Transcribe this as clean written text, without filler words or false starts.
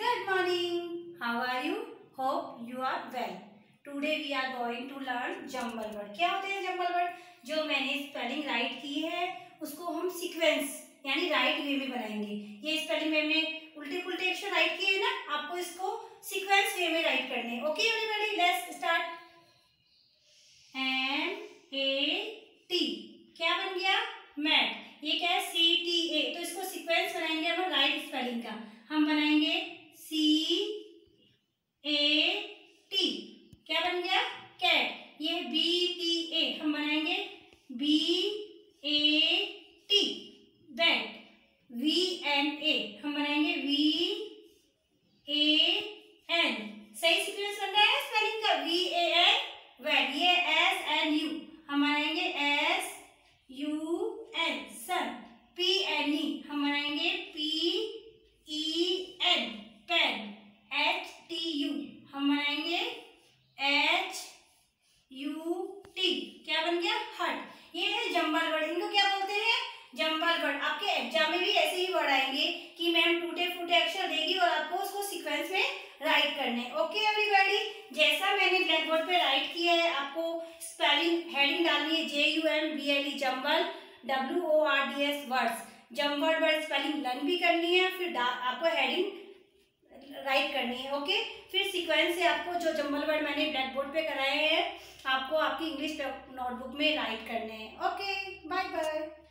Good morning. How are you? Hope you are well. Today we are going to learn jumble word. क्या होते हैं jumble word? जो मैंने spelling right की है उसको हम सीक्वेंस यानी राइट वे में बनाएंगे। ये स्पेलिंग मैंने उल्टे पुल्टे अक्षर राइट किए हैं ना, आपको इसको सीक्वेंस वे में राइट करने हैं। Okay everybody, let's start. MAT क्या बन गया? मैट। ये क्या है? CTA। तो इसको सीक्वेंस बनाएंगे हम राइट स्पेलिंग का। हम बनाएंगे CAT। क्या बन गया? कैट। ये BTA हम बनाएंगे BAT। बैट। VNA हम बनाएंगे VAN। सही सीक्वेंस बन रहा है स्पेलिंग का। VAN VAT. ये SNU हम बनाएंगे SUN सन। PNE हम बनाएंगे PEN पेन। HTU हम बनाएंगे HUT। क्या बन गया? हट। ये है जम्बल वर्ड। इनको क्या बोलते हैं? Jumble word. आपके एग्जाम में भी ऐसे ही वर्ड आएंगे कि मैम टूटे फूटे अक्षर देगी और आपको उसको सीक्वेंस में राइट करने। ओके एवरीबॉडी, जैसा मैंने ब्लैक बोर्ड पे राइट किया है आपको स्पेलिंग हेडिंग डालनी है JUMBLE jumble WORDS words. Jumble word spelling learn भी करनी है, फिर आपको हेडिंग राइट करनी है। ओके, फिर सीक्वेंस से आपको जो जम्बल वर्ड मैंने ब्लैक बोर्ड पे कराए हैं आपको आपकी इंग्लिश नोटबुक में राइट करने हैं। Okay, bye bye.